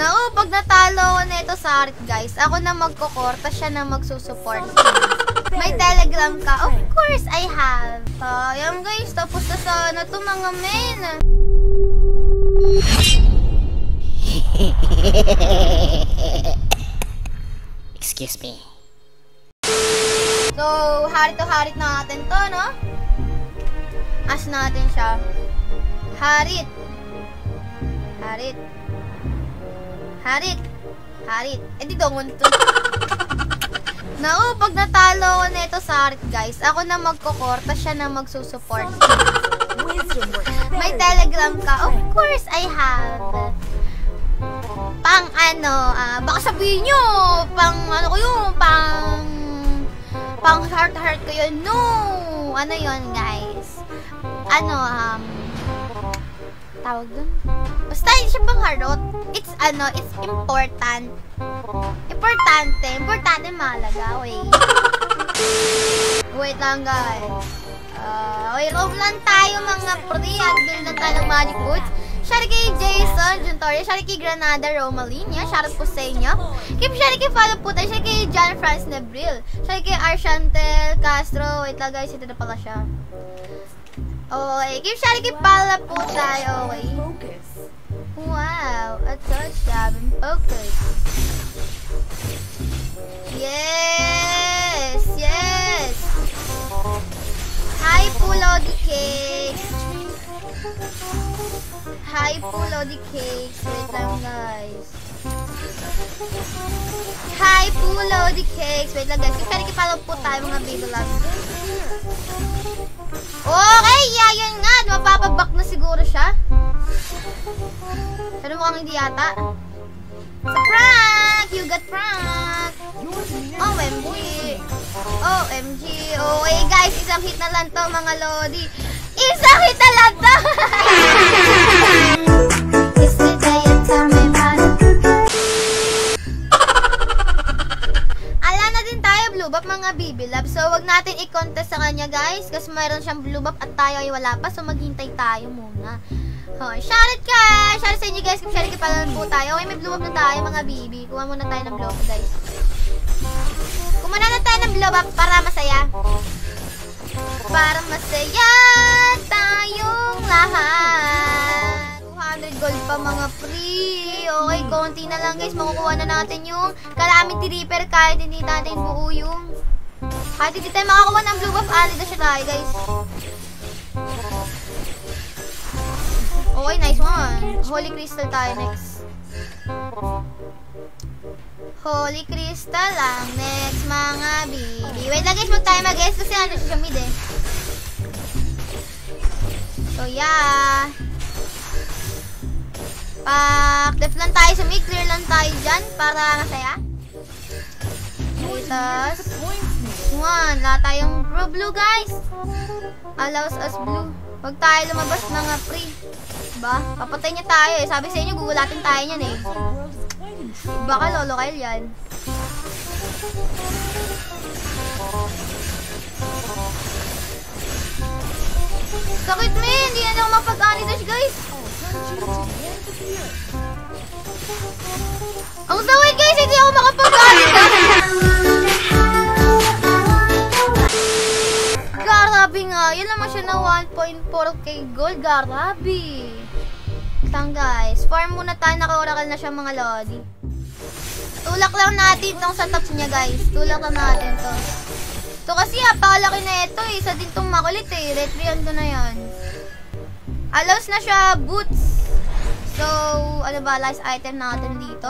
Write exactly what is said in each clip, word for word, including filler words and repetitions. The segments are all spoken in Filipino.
Naku, pag natalo ko nito sa Arit, guys, ako na magkukor, tas siya na magsusupport. May Telegram ka? Of course, I have. Uh, yan guys, tapos na sana to mga men. Excuse me. So, harit to harit natin to, no? As natin siya. Harit. Harit. Harit. Harit. Eh, di dongon to. Naku, pag natalo ko nito sa Harit, guys, ako na magkukor, tas siya na magsusupport. May Telegram ka? Of course, I have. Pang ano, uh, baka sabihin nyo, pang ano ko yun, pang, pang heart-heart ko yun. No! Ano yun, guys? Ano, um, tawag dun? Basta hindi siya pang heart. It's, ano, it's important. Importante. Importante mahalaga. Wait. Wait lang, guys. Uh, wait, roam lang tayo mga pre. At build lang tayo ng magic boots. Shoutout kay Jason, Juntoria. Shoutout kay Granada, Romalinia. Shoutout po sa inyo. Keep shoutout kay follow po tayo. Shoutout kay John Franz Nebril. Shoutout kay Arshantel Castro. Wait lang, guys. Ito na pala siya. Okay. Keep shoutout kay Pala po tayo. Okay. Wow. A touchdown and focus. Yes! Yes! Hi, Pulodi Cakes! Hi, Pulodi Cakes! Wait lang, guys. Hi, Pulodi Cakes! Wait lang, guys. Kaya kipalaw po tayo, mga baby loves. Okay! Yeah, yun nga. Mapapabak na siguro siya. Pero mukhang hindi yata. Sa prank! You got prank! O M G! O M G! Okay guys, isang hit na lang to mga lodi. Isang hit na lang to! Ala na din tayo blue buff mga baby love. So wag natin i-contest sa kanya guys. Kasi mayroon siyang blue buff at tayo ay wala pa. So maghintay tayo muna. Oh, shoutout ka! Shoutout sa inyo guys, kung shoutout ka pala po tayo. Okay, may blow up na tayo mga baby. Kuha muna tayo ng blow up guys. Kumuna na tayo ng blow up para masaya. Para masaya tayong lahat. two hundred gold pa mga free. Okay, konti na lang guys. Makukuha na natin yung Calamity Reaper kahit hindi natin buo yung... Kahit hindi tayo makakuha ng blow up, alit na siya tayo guys. Okay, nice one. Holy Crystal tayo next. Holy Crystal lang next mga baby. Wait lang guys, mag tayo mag-guess kasi ano siya mid eh. So yeah. Pak, def lang tayo sa mid. Clear lang tayo dyan para masaya. Tapos one, lahat tayong pro blue guys. Allows us blue. Huwag tayo lumabas mga free. Diba? Papatay niya tayo eh. Sabi sa inyo, gugulatin tayo niyan eh. Baka lolo kayo yan. Sakit men! Hindi na ako mapag-anidash guys. Ang sakit guys! Hindi ako makapag-anidash. Garabi nga. Yan naman siya na one point four K gold. Garabi. Lang guys. Farm muna tayo. Naka-oracle na siya mga lodi. Tulak lang natin itong sa tops niya guys. Tulak lang natin to. To kasi apakalaki na ito eh. Isa din itong makulit eh. Retrian ko na yan. Allows na siya boots. So, ano ba? Last item natin dito.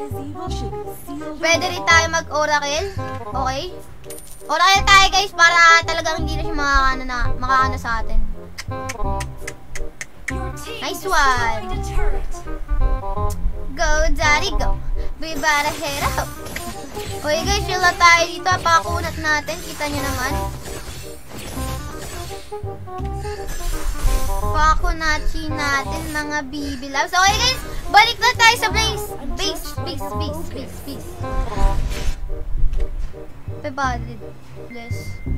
Pwede rin tayo mag-oracle. Okay. Oracle tayo guys para talagang hindi na siya makakano na, makakano sa atin. Nice one. Go daddy go. We better head up. Okay guys, chill na tayo dito. Pakunat natin. Kita nyo naman. Pakunatin natin mga baby loves. Okay guys, balik na tayo sa base. Base, base, base, base, base. Pebadid. Bless.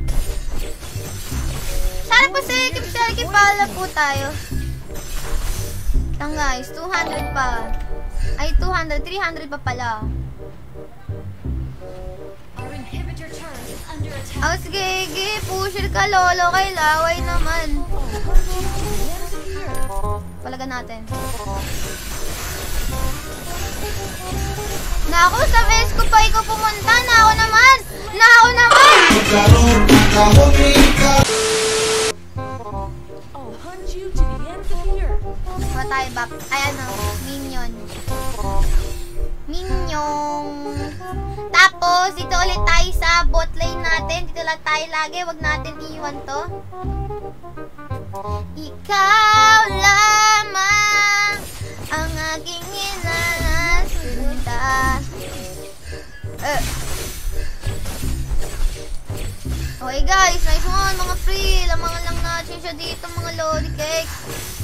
Sana po sa ikip siya, ikipala po tayo. Lang guys, two hundred pa. Ay, two hundred. three hundred pa pala. Oh, sige, sige. Pusher ka, lolo. Kay laway naman. Palagan natin. Naku, sa best ko pa ikaw pumunta. Nako naman. Nako naman. Matay back. Ay, ano, minion. Minion. Tapos, dito ulit tayo sa bot lane natin. Dito lang tayo lagi. Huwag natin iwan to. Ikaw lamang ang aking inanasuda. Uh. Okay guys, nice one mga free. Lamangan lang natin siya dito mga loli cakes.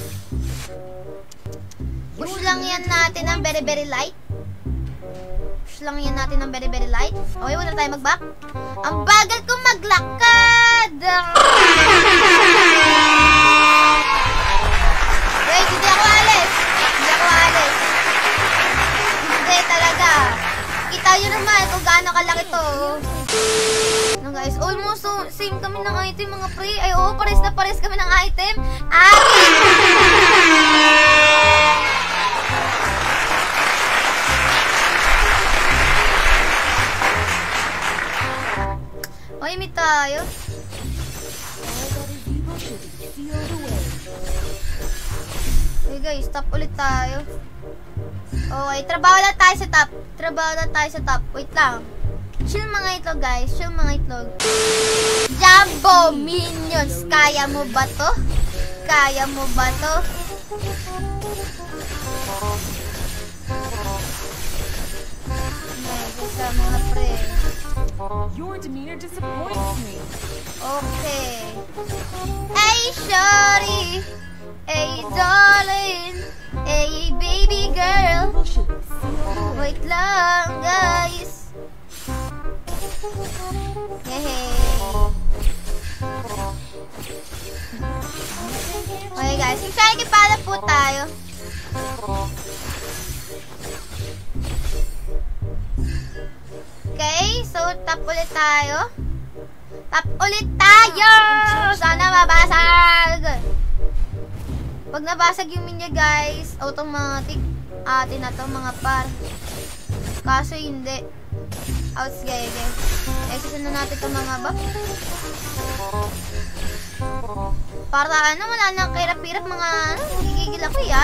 Push lang yan natin ng very very light. Push lang yan natin ng very very light. Okay, wala tayo mag-back. Ang bagal ko maglakad. Wait, hindi ako alis. Hindi ako alis. Hindi talaga. Kita nyo naman kung gaano kalaki to. No guys, almost so, same kami ng item mga pre. Ay oo, pares na pares kami ng item. Ah! Oy, may tayo. Okay guys, top ulit tayo. Okay, trabaho lang tayo sa top. Trabaho lang tayo sa top. Wait lang. Chill mga itlog guys. Chill mga itlog. Jumbo Minions. Kaya mo ba to? Kaya mo ba to? Okay, gusto mga pre. Your demeanor disappoints me. Okay. Hey, shorty. Hey, darling. Hey, baby girl. Wait lang, guys. Hey. Okay, guys. Kaya pala po tayo. Okay, so tap ulit tayo. Tap ulit tayo! Sana mabasag! Pag nabasag yung minya guys, automatic atin na to mga par. Kaso hindi. Outs gaya gaya. Exit na natin itong mga buff. Para ano, wala nang kirap-kirap mga ano, gigigil ako ya.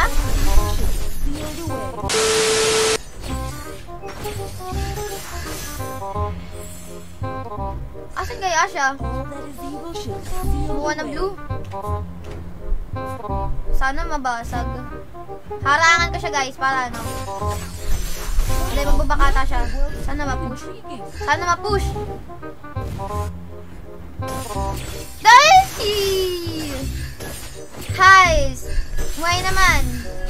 Asan kaya siya? Buwan ng blue. Sana mabasag. Harangan ko siya guys, para ano. Hindi, magbabakata siya. Sana ma-push. Sana ma-push. Dahil! Guys! Muhay naman.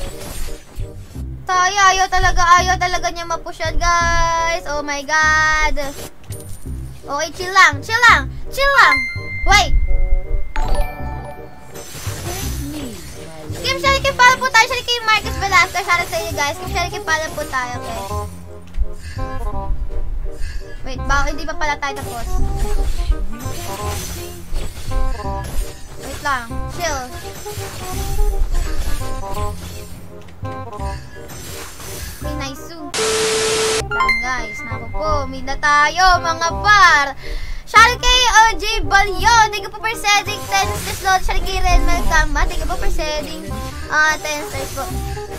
Tayo, ayaw talaga, ayaw talaga niya ma-push yan guys. Oh my god. Okay, chill lang, chill lang, chill lang. Wait. Kim, shari kayo pala po tayo. Shari kayo Marcus Velasco. Shari sa inyo guys. Kim, shari kayo pala po tayo. Okay. Wait, baka hindi pa pala tayo tapos. Wait lang. Chill. Okay, nice. Wait lang guys. Naku po. Mid na tayo mga par. Shari kay O J Balyon. Thank you po for setting ten stars load. Shari kay Ren Malcama. Thank you po for setting uh, ten stars po.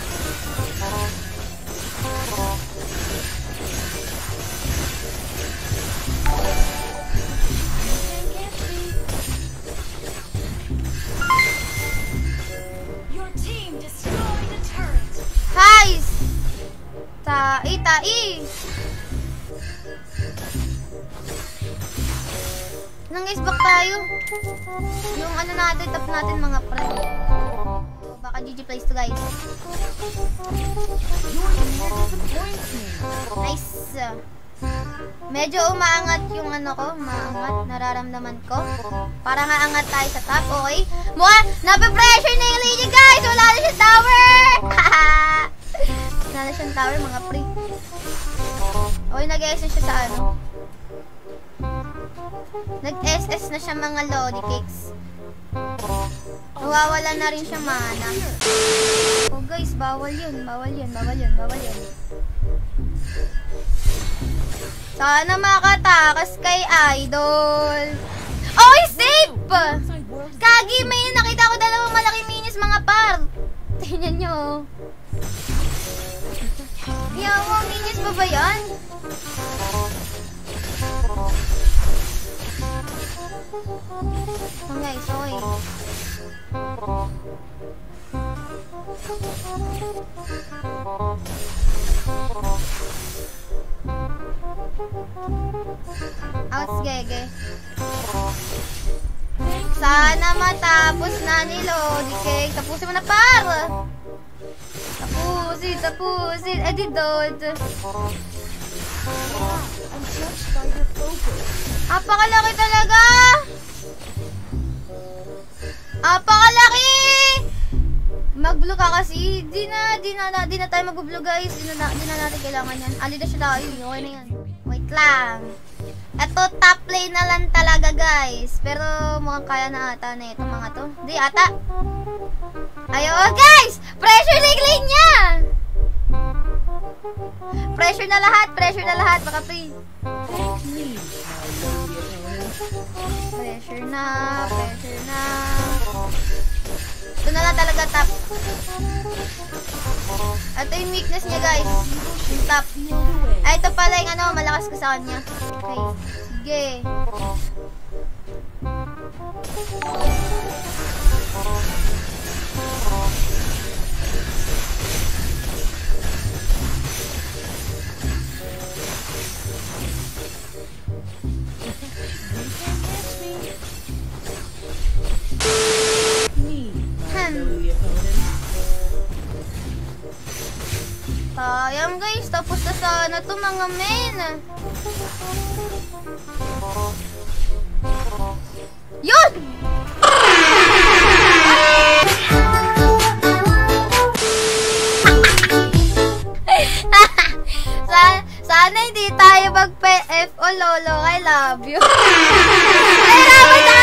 Your team destroyed the turret. Guys! Tai, tai! Nang guys, back tayo. Yung ano natin, tap natin mga pre. So, baka G G plays to guys. Nice. Medyo umaangat yung ano ko, umaangat, nararamdaman ko. Para nga angat tayo sa top, okay? Mukha, nape-pressure na yung lady guys! Wala na siya tower! Wala na siyang tower, mga pre. Okay, nag-S S siya sa ano. Nag-S S na siya mga lolly cakes. Nawawala na rin siya mana. Oh guys, bawal yun, bawal yun, bawal yun, bawal yun. Sana makatakas kay Idol. Oh, safe! Kagi, may nakita ko dalawang malaking minis mga par. Tingnan nyo. Yan mo, minis ba ba yan? Oh guys, okay. Outs, gege. Sana matapos na ni Lodi Cake. Tapusin mo na, par! Tapusin, tapusin. Eh, di dod. Apakalaki talaga! Apakalaki! Mag-blue ka kasi. Di na, di na, di na tayo mag-blue guys. Di na, di na natin kailangan yan. Ali na siya tayo. Okay na yan. Wait lang. Ito, top lane na lang talaga guys. Pero mukhang kaya na ata na itong mga to. Di ata. Ayun guys! Pressure na yung lane niya! Pressure na lahat, pressure na lahat, baka pre. Pressure na, pressure na. Ito na lang talaga top. Ito yung weakness niya guys. Yung top. Ay, ito pala yung ano, malakas ko sa kanya. Okay, sige. Sayang guys, tapos na sana to mga men. Yun! Sana, sana hindi tayo mag-P F o lolo, I love you. Ay,